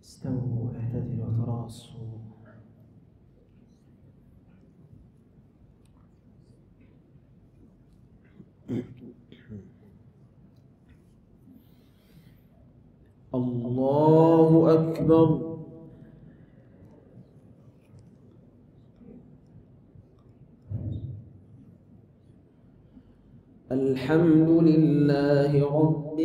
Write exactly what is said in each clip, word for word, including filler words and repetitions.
استووا اعتدلوا تراصوا. الله أكبر. الحمد لله رب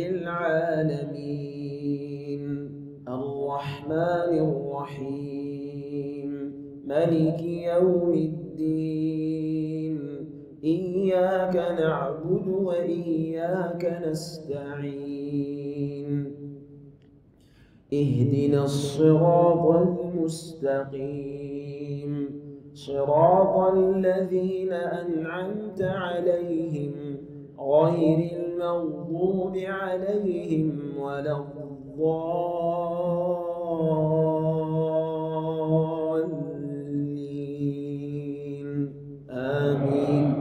العالمين الرحمن الرحيم مالك يوم الدين إياك نعبد وإياك نستعين اهدنا الصراط المستقيم صراط الذين أنعمت عليهم غير المغضوب عليهم ولا الضالين آمين.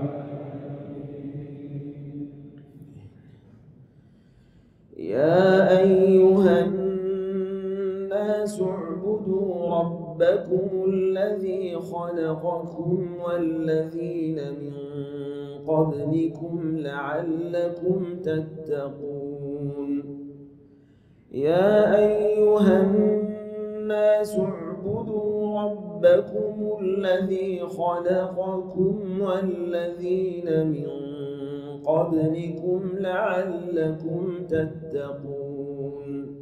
يا أيها الناس اعبدوا ربكم الذي خلقكم والذين من قبلكم لعلكم تتقون. يا أيها الناس اعبدوا ربكم الذي خلقكم والذين من قبلكم لعلكم تتقون.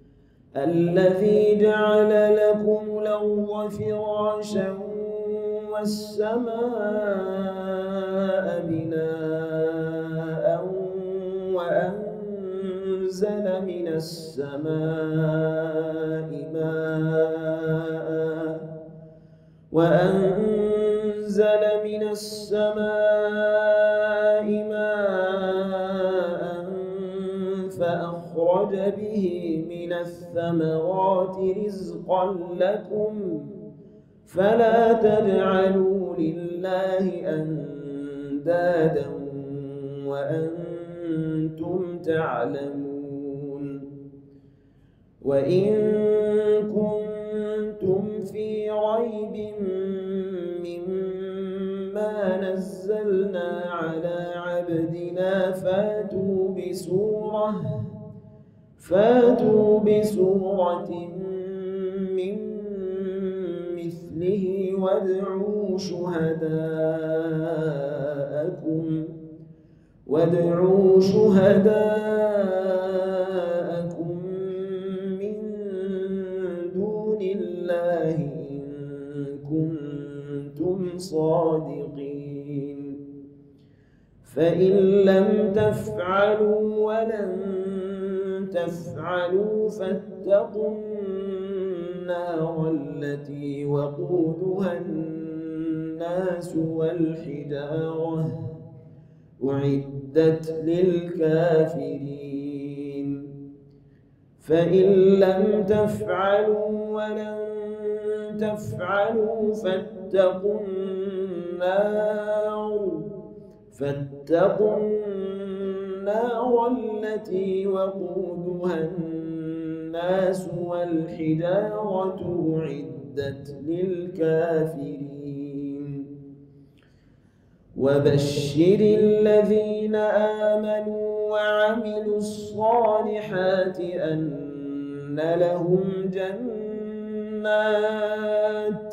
الذي جعل لكم الأرض فراشا والسماء بناء وأنزل من السماء ماء وأنزل من السماء ماء فأخرج به من الثمرات رزقا لكم فلا تجعلوا لله أندادا وأنتم تعلمون. وإن كنتم في ريب مما نزلنا على عبدنا فاتوا بسورة فاتوا بسورة من مثله وادعوا شهداءكم وادعوا شهداءكم من دون الله إن كنتم صادقين. فإن لم تفعلوا ولن تفعلوا فاتقوا النار التي وقودها الناس والحجارة أعدت للكافرين. فإن لم تفعلوا ولن تفعلوا فاتقوا النار فاتقوا النار التي وقودها الناس والحجارة أعدت للكافرين. وبشر الذين آمنوا وعملوا الصالحات أن لهم جنات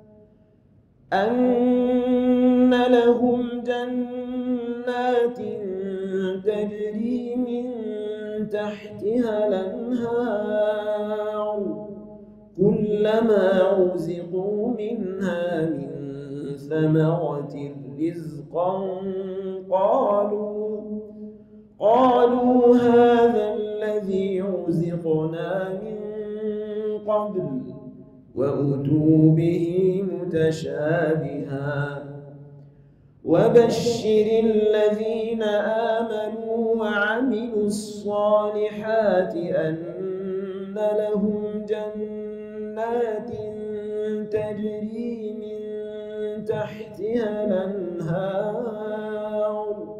أن لهم جنات تجري من تحتها الأنهار كلما رزقوا منها من ثمرة رزقا قالوا قالوا هذا الذي رزقنا من قبل وأتوا به متشابها. وبشر الذين آمنوا وعملوا الصالحات أن لهم جنات تجري من تحتها الأنهار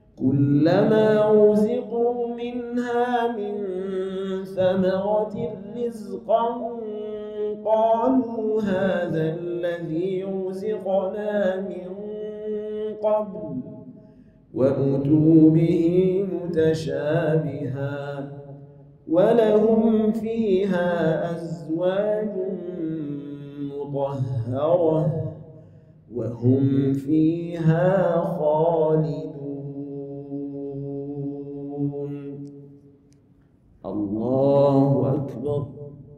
كلما رزقوا منها من ثمرة رزقا قالوا هذا الذي رزقنا من قبل وأتوا به متشابها ولهم فيها أزواج مطهرة وهم فيها خالدون. الله أكبر.